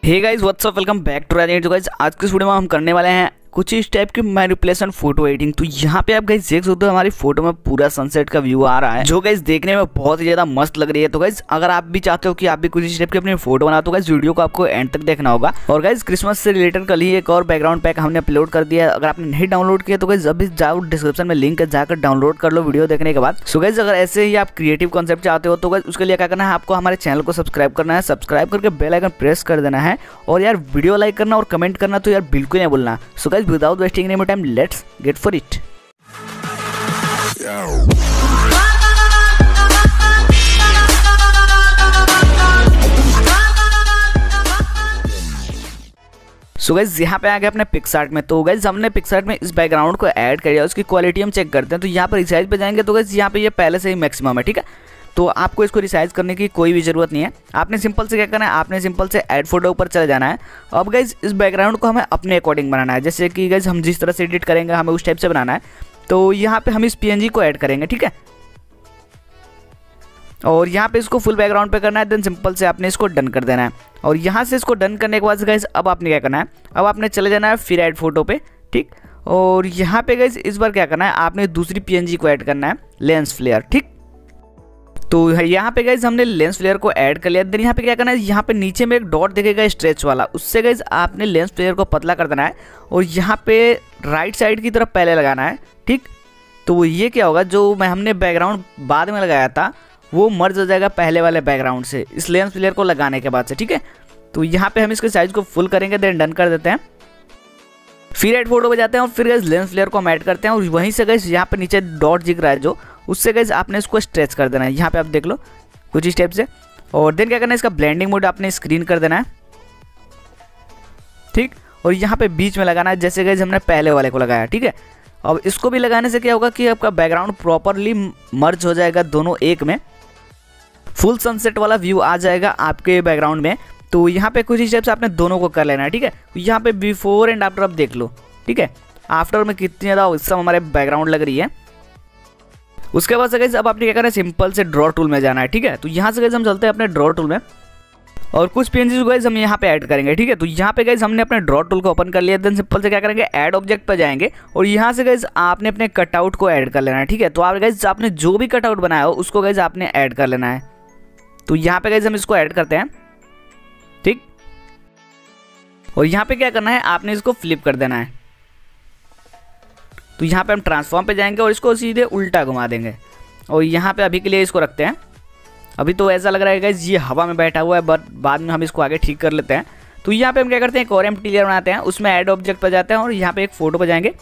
Hey guys what's up, welcome back to Rajendra. Guys आज के video में हम करने वाले हैं कुछ इस टाइप की मैनिपुलेशन फोटो एडिटिंग। तो यहाँ पे आप गाइस देख सकते हो हमारी फोटो में पूरा सनसेट का व्यू आ रहा है, जो गाइस देखने में बहुत ही ज्यादा मस्त लग रही है। तो गाइस अगर आप भी चाहते हो कि आप भी कुछ इस टाइप की अपनी फोटो बनाओ तो गाइस वीडियो को आपको एंड तक देखना होगा। और गाइस क्रिसमस से रिलेटेड कल ही एक और बैकग्राउंड पैक हमने अपलोड कर दिया है। अगर आपने नहीं डाउनलोड किया तो गाइस अभी जाओ डिस्क्रिप्शन में लिंक है, जाकर डाउनलोड कर लो वीडियो देखने के बाद। सो गाइस अगर ऐसे ही आप क्रिएटिव कॉन्सेप्ट चाहते हो तो गाइस उसके लिए क्या करना है, आपको हमारे चैनल को सब्सक्राइब करना है, सब्सक्राइब करके बेल आइकन प्रेस कर देना है और यार वीडियो लाइक करना और कमेंट करना तो यार बिल्कुल नहीं भूलना। So guys without wasting any time let's get for it. So guys यहाँ पे आ गए अपने पिक्सआर्ट में। तो गाइस हमने पिक्सआर्ट में इस बैकग्राउंड को ऐड कर दिया, उसकी क्वालिटी हम चेक करते हैं। तो यहाँ पर रिसाइज पे जाएंगे तो गाइस यहाँ पे ये पहले से ही मैक्सिमम है, ठीक है। तो आपको इसको रिसाइज करने की कोई भी ज़रूरत नहीं है। आपने सिंपल से क्या करना है, आपने सिंपल से ऐड फोटो ऊपर चले जाना है। अब गाइस इस बैकग्राउंड को हमें अपने अकॉर्डिंग बनाना है, जैसे कि गाइस हम जिस तरह से एडिट करेंगे हमें उस टाइप से बनाना है। तो यहाँ पे हम इस PNG को ऐड करेंगे, ठीक है। और यहाँ पे इसको फुल बैकग्राउंड पे करना है, देन सिंपल से आपने इसको डन कर देना है। और यहाँ से इसको डन करने के बाद गाइस अब आपने क्या करना है, अब आपने चले जाना है फिर ऐड फोटो पे, ठीक। और यहाँ पे गाइस इस बार क्या करना है, आपने दूसरी PNG को ऐड करना है, लेंस फ्लेयर, ठीक। तो यहाँ पे गाइस हमने लेंस फ्लेयर को ऐड कर लिया। देन यहाँ पे क्या करना है, यहाँ पे नीचे में एक डॉट दिखेगा स्ट्रेच वाला, उससे गाइस आपने लेंस फ्लेयर को पतला कर देना है और यहाँ पे राइट साइड की तरफ पहले लगाना है, ठीक। तो ये क्या होगा, जो हमने बैकग्राउंड बाद में लगाया था वो मर्ज हो जाएगा पहले वाले बैकग्राउंड से इस लेंस फ्लेयर को लगाने के बाद से, ठीक है। तो यहाँ पे हम इसके साइज को फुल करेंगे, देन डन कर देते हैं। फिर ऐड फोटो पे जाते हैं और फिर गाइस लेंस फ्लेयर को हम ऐड करते हैं और वहीं से गाइस यहाँ पे नीचे डॉट दिख रहा है जो, उससे गाइस आपने इसको स्ट्रेच कर देना है। यहाँ पे आप देख लो कुछ इस टाइप से। और देन क्या करना है, इसका ब्लेंडिंग मोड आपने स्क्रीन कर देना है, ठीक। और यहाँ पे बीच में लगाना है जैसे गाइस हमने पहले वाले को लगाया, ठीक है। अब इसको भी लगाने से क्या होगा कि आपका बैकग्राउंड प्रॉपरली मर्ज हो जाएगा दोनों एक में, फुल सनसेट वाला व्यू आ जाएगा आपके बैकग्राउंड में। तो यहाँ पे कुछ स्टेप्स आपने दोनों को कर लेना है, ठीक है। यहाँ पे बिफोर एंड आफ्टर आप देख लो, ठीक है। आफ्टर में कितनी ज़्यादा औसम हमारे बैकग्राउंड लग रही है। उसके बाद से गाइस अब आपने क्या करना है, सिंपल से ड्रॉ टूल में जाना है, ठीक है। तो यहाँ से गाइस हम चलते हैं अपने ड्रॉ टूल में और कुछ PNG गाइस हम यहाँ पे ऐड करेंगे, ठीक है। तो यहाँ पे गाइस हमने अपने ड्रॉ टूल को ओपन कर लिया। देन सिंपल से क्या करेंगे, ऐड ऑब्जेक्ट पर जाएंगे और यहाँ से गाइस आपने अपने कटआउट को ऐड कर लेना है, ठीक है। तो आप गाइस आपने जो भी कटआउट बनाया हो उसको गाइस आपने ऐड कर लेना है। तो यहाँ पे गाइस हम इसको ऐड करते हैं, ठीक। और यहाँ पे क्या करना है, आपने इसको फ्लिप कर देना है। तो यहाँ पे हम ट्रांसफॉर्म पे जाएंगे और इसको सीधे उल्टा घुमा देंगे और यहाँ पे अभी के लिए इसको रखते हैं। अभी तो ऐसा लग रहा है गाइस ये हवा में बैठा हुआ है, बट बाद में हम इसको आगे ठीक कर लेते हैं। तो यहाँ पे हम क्या करते हैं, एक और एम्प्टी लेयर बनाते हैं, उसमें ऐड ऑब्जेक्ट पर जाते हैं और यहाँ पे एक फोटो पर जाएंगे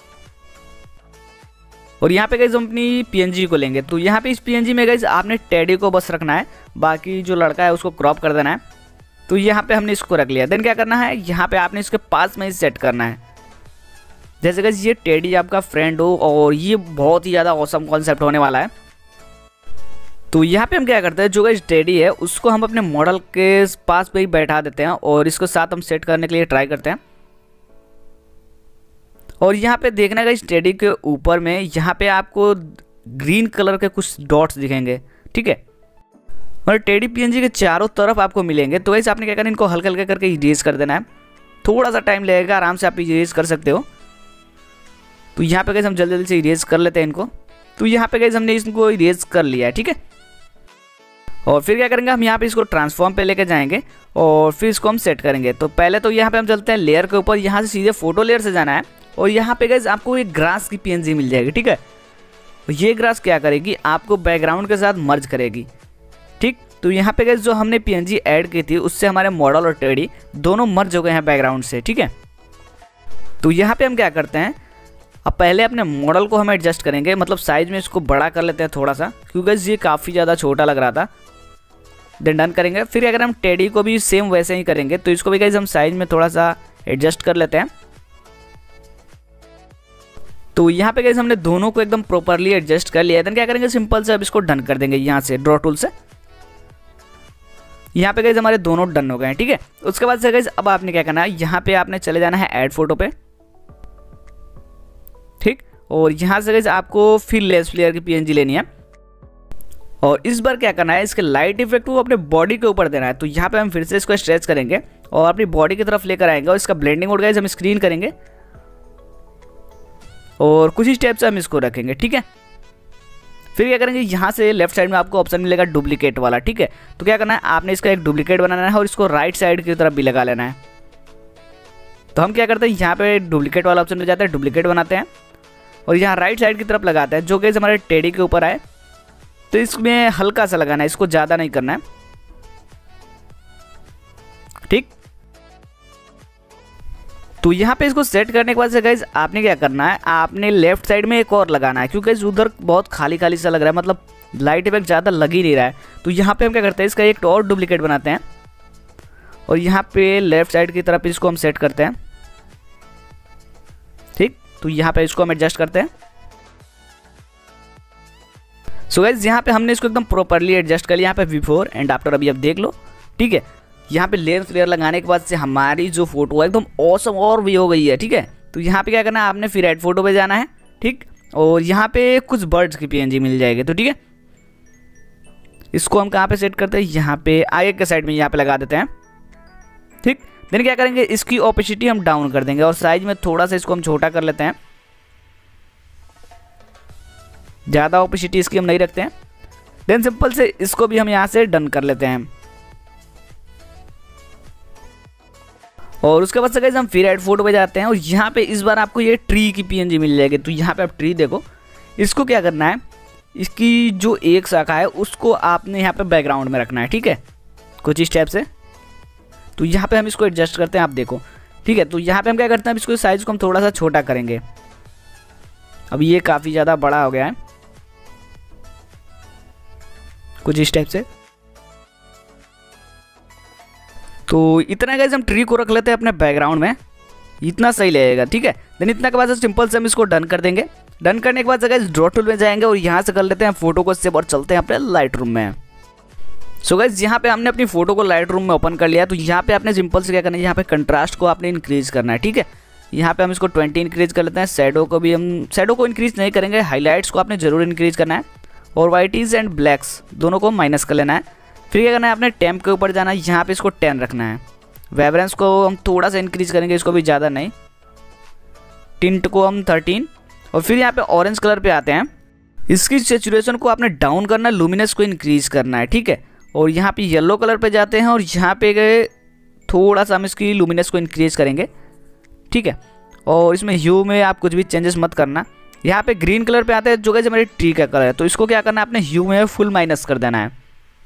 और यहाँ पे गाइस हम अपनी PNG को लेंगे। तो यहाँ पे इस PNG में गाइस आपने टेडी को बस रखना है, बाकी जो लड़का है उसको क्रॉप कर देना है। तो यहाँ पे हमने इसको रख लिया। देन क्या करना है, यहाँ पे आपने इसके पास में ही सेट करना है जैसे गाइस ये टेडी आपका फ्रेंड हो और ये बहुत ही ज़्यादा ऑसम कॉन्सेप्ट होने वाला है। तो यहाँ पे हम क्या करते हैं, जो गाइस टेडी है उसको हम अपने मॉडल के पास पे ही बैठा देते हैं और इसको साथ हम सेट करने के लिए ट्राई करते हैं। और यहाँ पे देखना गाइस टेडी के ऊपर में यहाँ पे आपको ग्रीन कलर के कुछ डॉट्स दिखेंगे, ठीक है। और टेडी PNG के चारों तरफ आपको मिलेंगे। तो गाइस आपने क्या करना है, इनको हल्का हल्का करके इरेज कर देना है। थोड़ा सा टाइम लगेगा, आराम से आप इरेज कर सकते हो। तो यहाँ पे गाइस हम जल्दी जल्दी से इरेज कर लेते हैं इनको। तो यहाँ पे गाइस हमने इसको इरेज कर लिया है, ठीक है। और फिर क्या करेंगे, हम यहाँ पे इसको ट्रांसफॉर्म पे लेके जाएंगे और फिर इसको हम सेट करेंगे। तो पहले तो यहाँ पे हम चलते हैं लेयर के ऊपर, यहाँ से सीधे फोटो लेयर से जाना है और यहाँ पे गाइस आपको एक ग्रास की PNG मिल जाएगी, ठीक है। ये ग्रास क्या करेगी, आपको बैकग्राउंड के साथ मर्ज करेगी, ठीक। तो यहाँ पे गाइस जो हमने PNG ऐड की थी उससे हमारे मॉडल और टेडी दोनों मर्ज हो गए हैं बैकग्राउंड से, ठीक है। तो यहाँ पे हम क्या करते हैं, अब पहले अपने मॉडल को हम एडजस्ट करेंगे, मतलब साइज में इसको बड़ा कर लेते हैं थोड़ा सा, क्योंकि गाइस ये काफ़ी ज़्यादा छोटा लग रहा था। देन डन करेंगे। फिर अगर हम टेडी को भी सेम वैसे ही करेंगे तो इसको भी गाइस हम साइज में थोड़ा सा एडजस्ट कर लेते हैं। तो यहाँ पे गाइस हमने दोनों को एकदम प्रॉपरली एडजस्ट कर लिया है। देन क्या करेंगे, सिंपल से अब इसको डन कर देंगे यहाँ से ड्रॉ टूल से। यहाँ पे गाइस हमारे दोनों डन हो गए हैं, ठीक है। उसके बाद से गाइस अब आपने क्या करना है, यहाँ पे आपने चले जाना है ऐड फोटो पे, ठीक। और यहाँ से गाइस आपको फिर लेंस फ्लेयर की PNG लेनी है और इस बार क्या करना है, इसके लाइट इफेक्ट को अपने बॉडी के ऊपर देना है। तो यहाँ पे हम फिर से इसको स्ट्रेच करेंगे और अपनी बॉडी की तरफ लेकर आएंगे और इसका ब्लेंडिंग मोड गाइस हम स्क्रीन करेंगे और कुछ ही स्टेप से हम इसको रखेंगे। ठीक है, फिर क्या करेंगे, यहाँ से लेफ्ट साइड में आपको ऑप्शन मिलेगा डुप्लीकेट वाला। ठीक है, तो क्या करना है, आपने इसका एक डुप्लीकेट बनाना है और इसको राइट साइड की तरफ भी लगा लेना है। तो हम क्या करते हैं, यहाँ पे डुप्लीकेट वाला ऑप्शन मिल जाता है, डुप्लीकेट बनाते हैं और यहाँ राइट साइड की तरफ लगाते हैं, जो कि हमारे टेडी के ऊपर आए। तो इसमें हल्का सा लगाना है, इसको ज़्यादा नहीं करना है। ठीक, तो यहाँ पे इसको सेट करने के बाद से गाइज आपने क्या करना है, आपने लेफ्ट साइड में एक और लगाना है, क्योंकि उधर बहुत खाली खाली सा लग रहा है, मतलब लाइट इफेक्ट ज़्यादा लग ही नहीं रहा है। तो यहाँ पे हम क्या करते हैं, इसका एक और डुप्लीकेट बनाते हैं और यहाँ पे लेफ्ट साइड की तरफ इसको हम सेट करते हैं। ठीक, तो यहाँ पे इसको हम एडजस्ट करते हैं। सो गाइज यहाँ पे हमने इसको एकदम प्रॉपरली एडजस्ट कर लिया, यहाँ पे बिफोर एंड आफ्टर अभी आप देख लो। ठीक है, यहाँ पे लेयर लगाने के बाद से हमारी जो फोटो है एकदम ऑसम और भी हो गई है। ठीक है, तो यहाँ पे क्या करना है, आपने फिर ऐड फोटो पे जाना है। ठीक, और यहाँ पे कुछ बर्ड्स की पीएनजी मिल जाएगी। तो ठीक है, इसको हम कहाँ पे सेट करते हैं, यहाँ पे आगे के साइड में यहाँ पे लगा देते हैं। ठीक, देन क्या करेंगे, इसकी ओपेसिटी हम डाउन कर देंगे और साइज में थोड़ा सा इसको हम छोटा कर लेते हैं, ज़्यादा ओपेसिटी इसकी हम नहीं रखते हैं। देन सिंपल से इसको भी हम यहाँ से डन कर लेते हैं और उसके बाद से गाइस हम फिर ऐड फोटो पे जाते हैं और यहाँ पे इस बार आपको ये ट्री की पीएनजी मिल जाएगी। तो यहाँ पे आप ट्री देखो, इसको क्या करना है, इसकी जो एक शाखा है उसको आपने यहाँ पे बैकग्राउंड में रखना है। ठीक है, कुछ इस टाइप से। तो यहाँ पे हम इसको एडजस्ट करते हैं, आप देखो। ठीक है, तो यहाँ पे हम क्या करते हैं, इसको साइज को हम थोड़ा सा छोटा करेंगे। अब ये काफ़ी ज़्यादा बड़ा हो गया है, कुछ इस टाइप से। तो इतना गाइस हम ट्री को रख लेते हैं अपने बैकग्राउंड में, इतना सही लगेगा। ठीक है, देन इतना के बाद सिंपल से हम इसको डन कर देंगे। डन करने के बाद गाइस ड्रॉ टूल में जाएंगे और यहाँ से कर लेते हैं फोटो को सेव और चलते हैं अपने लाइट रूम में। सो गाइस यहाँ पे हमने अपनी फोटो को लाइट रूम में ओपन कर लिया। तो यहाँ पे आपने सिंपल से क्या करना है, यहाँ पे कंट्रास्ट को आपने इंक्रीज करना है। ठीक है, यहाँ पे हम इसको 20 इंक्रीज कर लेते हैं। शैडो को भी हम शैडो को इंक्रीज नहीं करेंगे, हाईलाइट्स को आपने जरूर इंक्रीज करना है और वाइटीज एंड ब्लैक्स दोनों को माइनस कर लेना है। फिर क्या करना है, आपने टेम्प के ऊपर जाना है, यहाँ पे इसको 10 रखना है। वाइब्रेंस को हम थोड़ा सा इंक्रीज करेंगे, इसको भी ज़्यादा नहीं। टिंट को हम 13 और फिर यहाँ पे ऑरेंज कलर पे आते हैं। इसकी सेचुरेशन को आपने डाउन करना है, लुमिनस को इंक्रीज करना है। ठीक है, और यहाँ पे येलो कलर पे जाते हैं और यहाँ पे गए थोड़ा सा हम इसकी लुमिनस को इंक्रीज करेंगे। ठीक है, और इसमें ह्यू में आप कुछ भी चेंजेस मत करना। यहाँ पे ग्रीन कलर पे आते हैं, जो कि हमारी ट्री का कलर है। तो इसको क्या करना है, आपने ह्यू में फुल माइनस कर देना है।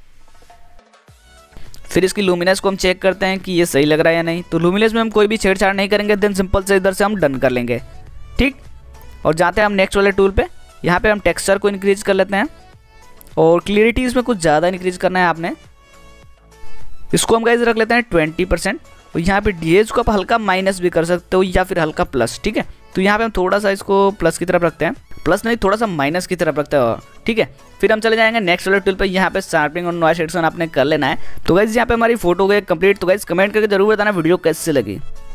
फिर इसकी लुमिनस को हम चेक करते हैं कि ये सही लग रहा है या नहीं। तो लुमिनस में हम कोई भी छेड़छाड़ नहीं करेंगे, देन सिंपल से इधर से हम डन कर लेंगे। ठीक, और जाते हैं हम नेक्स्ट वाले टूल पे। यहाँ पे हम टेक्सचर को इंक्रीज कर लेते हैं और क्लियरिटी इसमें कुछ ज़्यादा इंक्रीज करना है आपने। इसको हम गाइस रख लेते हैं 20% और यहाँ पे डीएज को आप हल्का माइनस भी कर सकते हो या फिर हल्का प्लस। ठीक है, तो यहाँ पे हम थोड़ा सा इसको प्लस की तरफ रखते हैं, प्लस नहीं थोड़ा सा माइनस की तरफ रखते हैं। ठीक है, फिर हम चले जाएंगे नेक्स्ट वाले टूल पे। यहाँ पे शार्पनिंग और नॉइस रिडक्शन आपने कर लेना है। तो गाइस यहाँ पे हमारी फोटो गई कंप्लीट। तो गाइस कमेंट करके जरूर बताना वीडियो कैसे लगी।